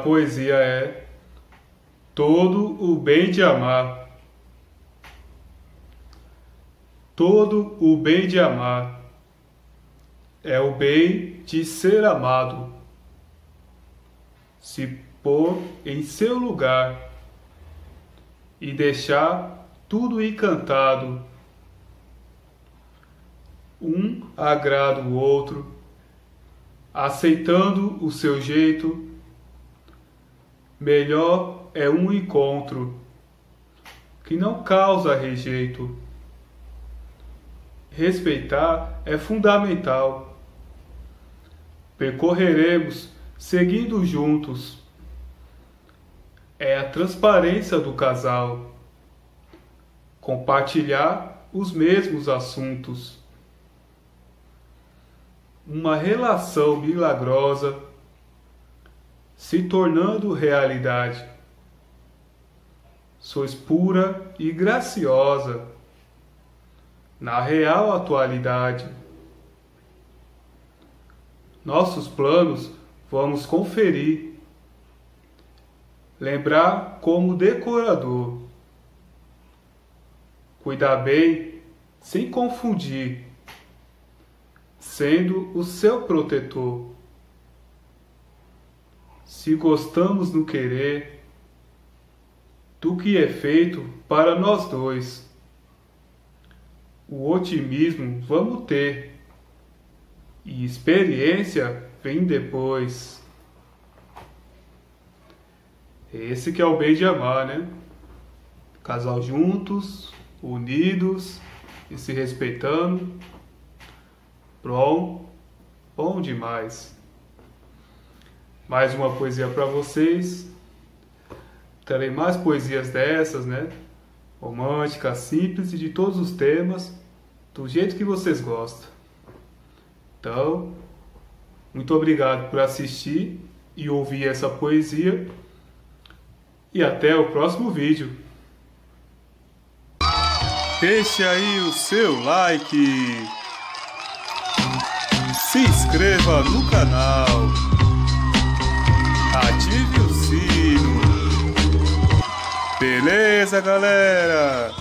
poesia é Todo o bem de amar. Todo o bem de amar é o bem de ser amado. Se pôr em seu lugar e deixar tudo encantado. Um agrada o outro, aceitando o seu jeito. Melhor é um encontro que não causa rejeito. Respeitar é fundamental. Percorreremos seguindo juntos. É a transparência do casal. Compartilhar os mesmos assuntos. Uma relação milagrosa se tornando realidade. Sois pura e graciosa na real atualidade. Nossos planos vamos conferir, lembrar como decorador, cuidar bem sem confundir, sendo o seu protetor. Se gostamos no querer do que é feito para nós dois, o otimismo vamos ter e experiência vem depois. Esse que é o bem de amar, né? Casal juntos, unidos e se respeitando. Bom demais. Mais uma poesia para vocês. Terei mais poesias dessas, né? Românticas, simples e de todos os temas, do jeito que vocês gostam. Então, muito obrigado por assistir e ouvir essa poesia. E até o próximo vídeo. Deixe aí o seu like. Se inscreva no canal. Ative o sino. Beleza, galera?